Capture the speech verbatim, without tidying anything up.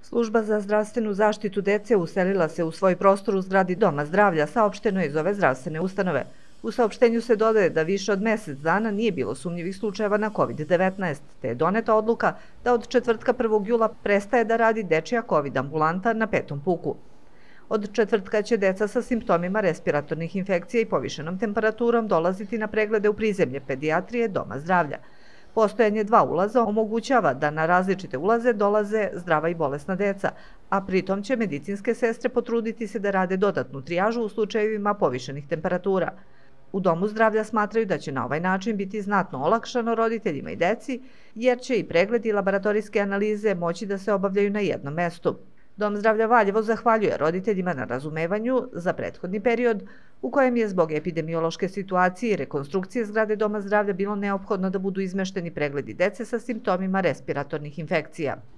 Služba za zdravstvenu zaštitu dece uselila se u svoj prostor u zgradi Doma zdravlja, saopšteno je iz ove zdravstvene ustanove. U saopštenju se dodaje da više od mesec dana nije bilo sumnjivih slučajeva na kovid devetnaest, te je doneta odluka da od četvrtka prvog jula prestaje da radi dečija kovid ambulanta na Petom puku. Od četvrtka će deca sa simptomima respiratornih infekcija i povišenom temperaturom dolaziti na preglede u prizemlje pedijatrije Doma zdravlja. Postojanje dva ulaza omogućava da na različite ulaze dolaze zdrava i bolesna deca, a pritom će medicinske sestre potruditi se da rade dodatnu trijažu u slučajevima povišenih temperatura. U Domu zdravlja smatraju da će na ovaj način biti znatno olakšano roditeljima i deci, jer će i pregled i laboratorijske analize moći da se obavljaju na jednom mestu. Dom zdravlja Valjevo zahvaljuje roditeljima na razumevanju za prethodni period u kojem je zbog epidemiološke situacije i rekonstrukcije zgrade Doma zdravlja bilo neophodno da budu izmešteni pregledi dece sa simptomima respiratornih infekcija.